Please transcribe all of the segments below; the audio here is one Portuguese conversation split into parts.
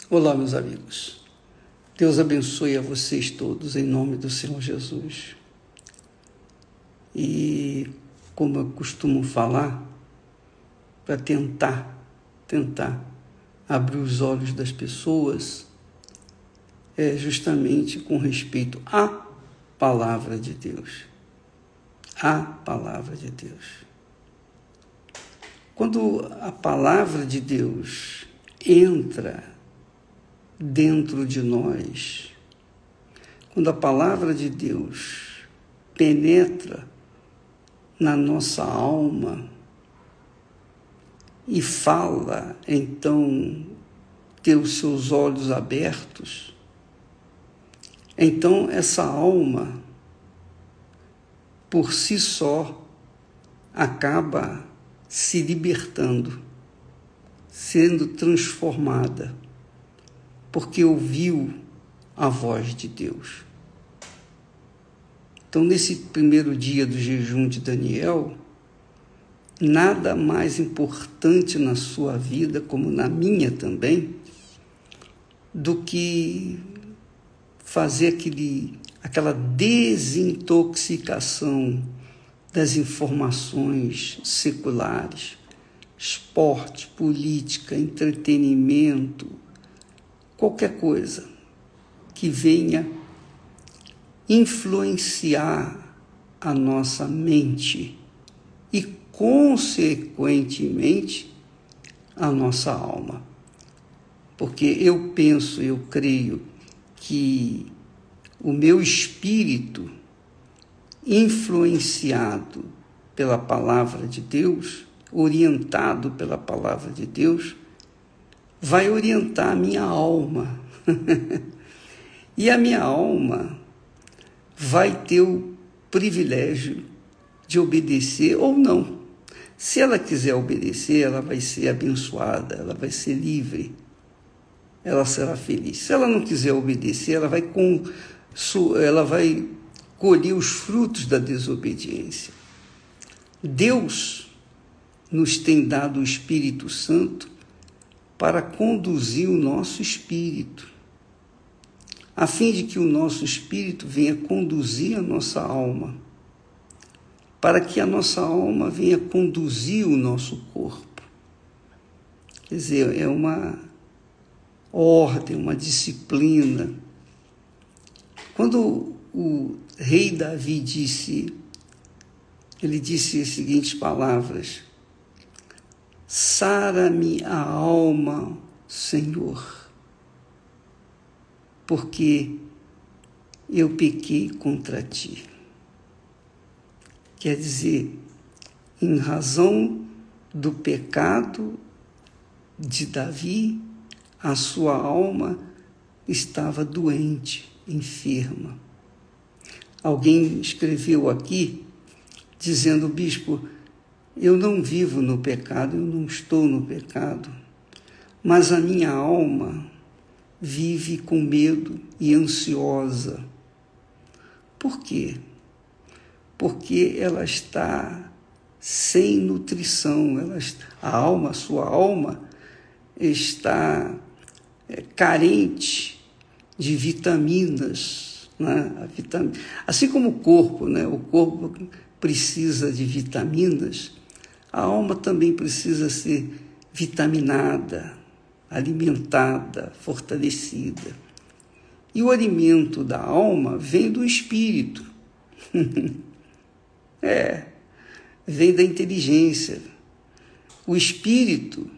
Olá, meus amigos. Deus abençoe a vocês todos em nome do Senhor Jesus. E como eu costumo falar, para tentar abrir os olhos das pessoas, é justamente com respeito à palavra de Deus. A palavra de Deus. Quando a palavra de Deus entra dentro de nós, quando a palavra de Deus penetra na nossa alma e fala, então, ter os seus olhos abertos, então essa alma, por si só, acaba se libertando, sendo transformada, porque ouviu a voz de Deus. Então, nesse primeiro dia do jejum de Daniel, nada mais importante na sua vida, como na minha também, do que fazer aquela desintoxicação das informações seculares, esporte, política, entretenimento, qualquer coisa que venha influenciar a nossa mente e, consequentemente, a nossa alma. Porque eu creio que o meu espírito, influenciado pela palavra de Deus, orientado pela palavra de Deus, vai orientar a minha alma. E a minha alma vai ter o privilégio de obedecer ou não. Se ela quiser obedecer, ela vai ser abençoada, ela vai ser livre, ela será feliz. Se ela não quiser obedecer, ela vai colher os frutos da desobediência. Deus nos tem dado o Espírito Santo para conduzir o nosso espírito, a fim de que o nosso espírito venha conduzir a nossa alma, para que a nossa alma venha conduzir o nosso corpo. Quer dizer, é uma ordem, uma disciplina. Quando o rei Davi ele disse as seguintes palavras: sara-me a alma, Senhor, porque eu pequei contra ti. Quer dizer, em razão do pecado de Davi, a sua alma estava doente, enferma. Alguém escreveu aqui, dizendo: bispo, eu não vivo no pecado, eu não estou no pecado, mas a minha alma vive com medo e ansiosa. Por quê? Porque ela está sem nutrição, a sua alma está carente de vitaminas, né? Assim como o corpo, né? O corpo precisa de vitaminas, a alma também precisa ser vitaminada, alimentada, fortalecida. E o alimento da alma vem do espírito. Vem da inteligência. O espírito,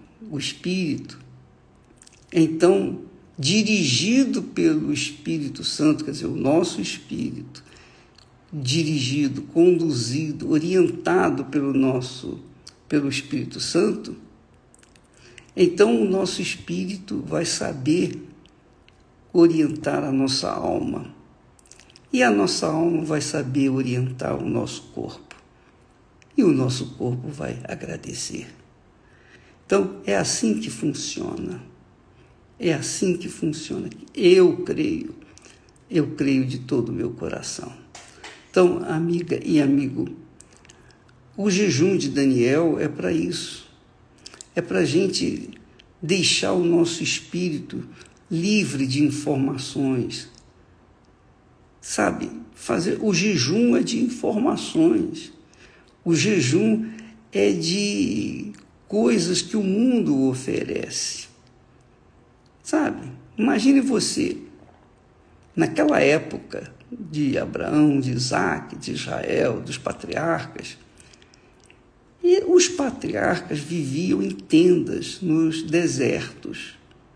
então, dirigido pelo Espírito Santo, quer dizer, o nosso espírito, dirigido, conduzido, orientado pelo Espírito Santo, então o nosso espírito vai saber orientar a nossa alma. E a nossa alma vai saber orientar o nosso corpo. E o nosso corpo vai agradecer. Então, é assim que funciona. É assim que funciona. Eu creio de todo o meu coração. Então, amiga e amigo, o jejum de Daniel é para isso. É para a gente deixar o nosso espírito livre de informações. Sabe, o jejum é de informações. O jejum é de coisas que o mundo oferece. Sabe, imagine você, naquela época de Abraão, de Isaac, de Israel, dos patriarcas, e os patriarcas viviam em tendas nos desertos.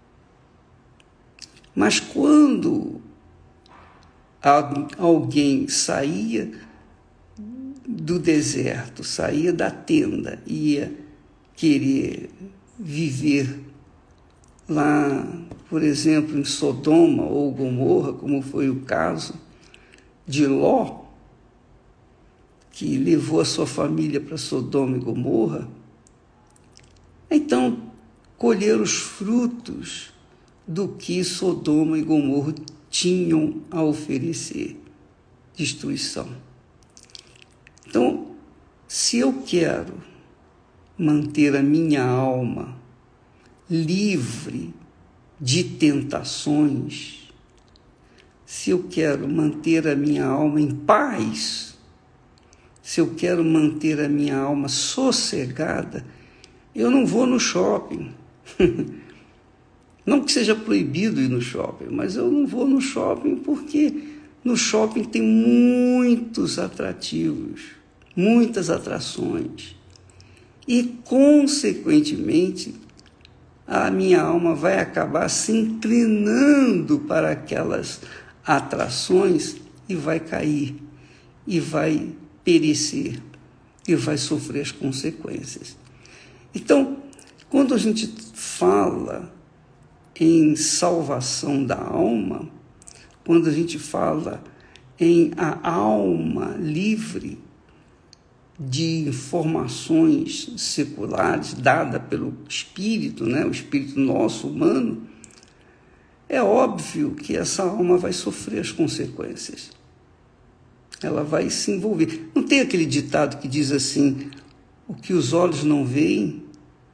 Mas quando alguém saía do deserto, saía da tenda, ia querer viver lá, por exemplo, em Sodoma ou Gomorra, como foi o caso de Ló, que levou a sua família para Sodoma e Gomorra, então colher os frutos do que Sodoma e Gomorra tinham a oferecer, destruição. Então, se eu quero manter a minha alma livre de tentações, se eu quero manter a minha alma em paz, se eu quero manter a minha alma sossegada, eu não vou no shopping. Não que seja proibido ir no shopping, mas eu não vou no shopping porque no shopping tem muitos atrativos, muitas atrações. E, consequentemente, a minha alma vai acabar se inclinando para aquelas atrações e vai cair, e vai perecer, e vai sofrer as consequências. Então, quando a gente fala em salvação da alma, quando a gente fala em a alma livre de informações seculares dada pelo espírito, né, o espírito nosso, humano, é óbvio que essa alma vai sofrer as consequências. Ela vai se envolver. Não tem aquele ditado que diz assim, o que os olhos não veem,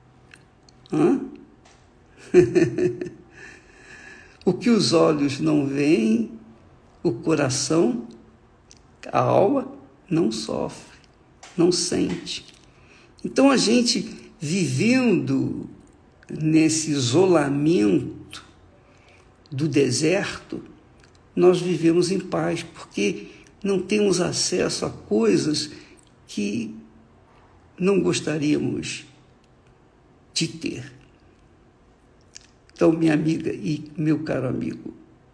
o que os olhos não veem, o coração, a alma, não sofre, não sente. Então, a gente vivendo nesse isolamento do deserto, nós vivemos em paz, porque não temos acesso a coisas que não gostaríamos de ter. Então, minha amiga e meu caro amigo,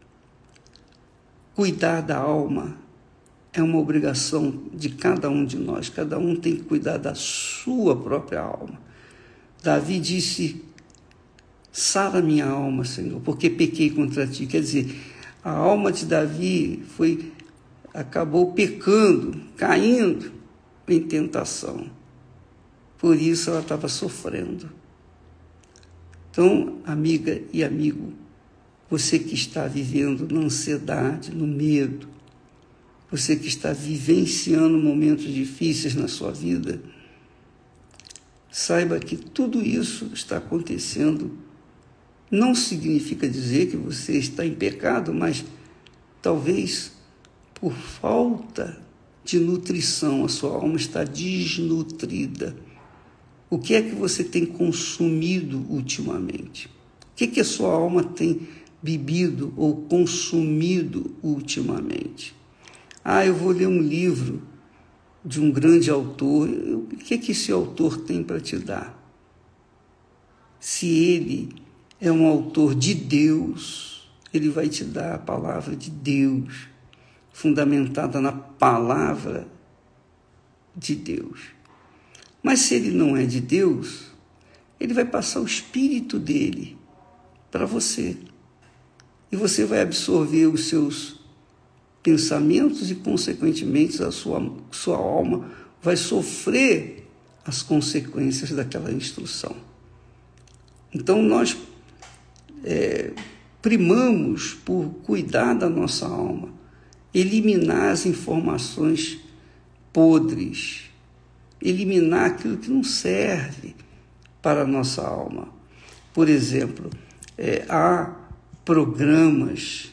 cuidar da alma é uma obrigação de cada um de nós. Cada um tem que cuidar da sua própria alma. Davi disse, sara minha alma, Senhor, porque pequei contra ti. Quer dizer, a alma de Davi acabou pecando, caindo em tentação. Por isso ela estava sofrendo. Então, amiga e amigo, você que está vivendo na ansiedade, no medo, você que está vivenciando momentos difíceis na sua vida, saiba que tudo isso está acontecendo. Não significa dizer que você está em pecado, mas talvez por falta de nutrição, a sua alma está desnutrida. O que é que você tem consumido ultimamente? O que a sua alma tem bebido ou consumido ultimamente? Eu vou ler um livro de um grande autor. O que esse autor tem para te dar? Se ele é um autor de Deus, ele vai te dar a palavra de Deus, fundamentada na palavra de Deus. Mas se ele não é de Deus, ele vai passar o espírito dele para você. E você vai absorver os seus pensamentos e, consequentemente, a sua alma vai sofrer as consequências daquela instrução. Então, nós primamos por cuidar da nossa alma, eliminar as informações podres, eliminar aquilo que não serve para a nossa alma. Por exemplo, há programas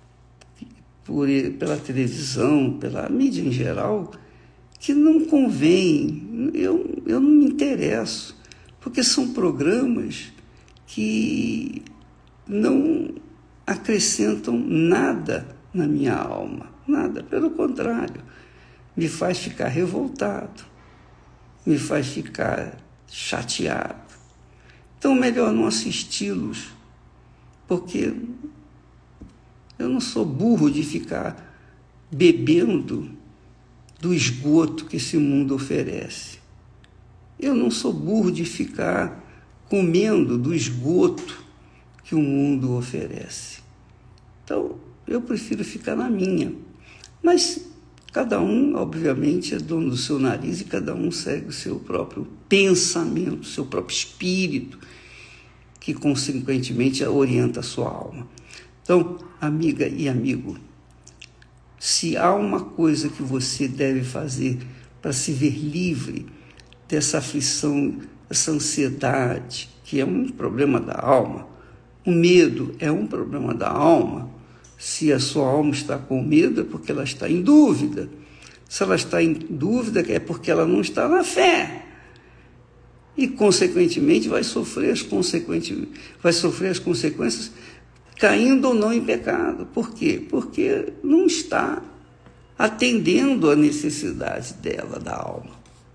pela televisão, pela mídia em geral, que não convém, eu não me interesso, porque são programas que não acrescentam nada na minha alma, nada, pelo contrário, me faz ficar revoltado, me faz ficar chateado. Então, melhor não assisti-los, porque eu não sou burro de ficar bebendo do esgoto que esse mundo oferece. Eu não sou burro de ficar comendo do esgoto que o mundo oferece. Então, eu prefiro ficar na minha. Mas cada um, obviamente, é dono do seu nariz e cada um segue o seu próprio pensamento, o seu próprio espírito, que, consequentemente, orienta a sua alma. Então, amiga e amigo, se há uma coisa que você deve fazer para se ver livre dessa aflição, dessa ansiedade, que é um problema da alma, o medo é um problema da alma. Se a sua alma está com medo, é porque ela está em dúvida. Se ela está em dúvida, é porque ela não está na fé. E, consequentemente, vai sofrer as consequências caindo ou não em pecado. Por quê? Porque não está atendendo à necessidade dela, da alma.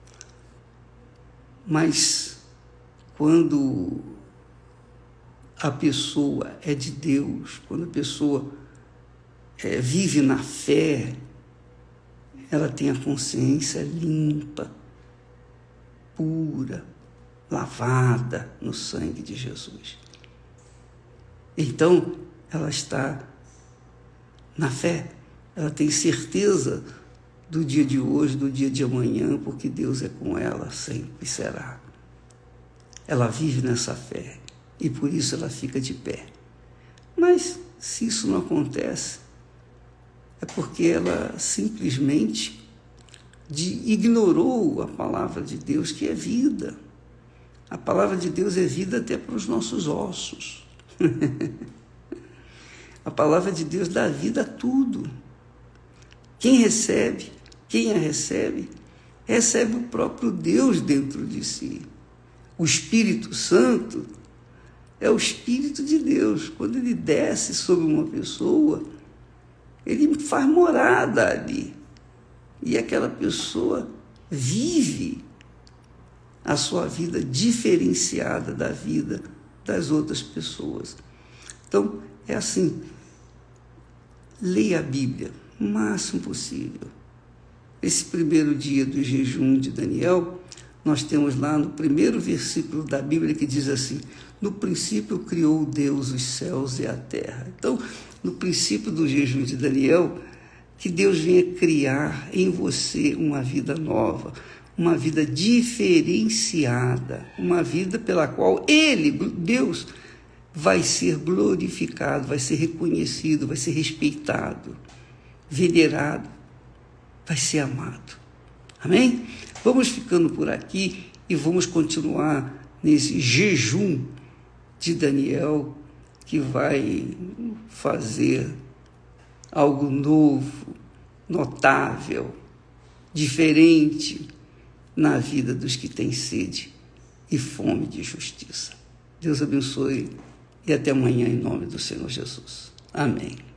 Mas, quando a pessoa é de Deus, quando a pessoa vive na fé, ela tem a consciência limpa, pura, lavada no sangue de Jesus. Então, ela está na fé, ela tem certeza do dia de hoje, do dia de amanhã, porque Deus é com ela, sempre será. Ela vive nessa fé e por isso ela fica de pé. Mas, se isso não acontece, é porque ela simplesmente ignorou a palavra de Deus, que é vida. A palavra de Deus é vida até para os nossos ossos. A palavra de Deus dá vida a tudo. Quem a recebe, recebe o próprio Deus dentro de si. O Espírito Santo é o Espírito de Deus. Quando ele desce sobre uma pessoa, ele faz morada ali. E aquela pessoa vive a sua vida diferenciada da vida das outras pessoas. Então, é assim, leia a Bíblia o máximo possível. Esse primeiro dia do jejum de Daniel, nós temos lá no primeiro versículo da Bíblia que diz assim: no princípio criou Deus os céus e a terra. Então, no princípio do jejum de Daniel, que Deus venha criar em você uma vida nova, uma vida diferenciada, uma vida pela qual Ele, Deus, vai ser glorificado, vai ser reconhecido, vai ser respeitado, venerado, vai ser amado. Amém? Vamos ficando por aqui e vamos continuar nesse jejum de Daniel, que vai fazer algo novo, notável, diferente na vida dos que têm sede e fome de justiça. Deus abençoe e até amanhã em nome do Senhor Jesus. Amém.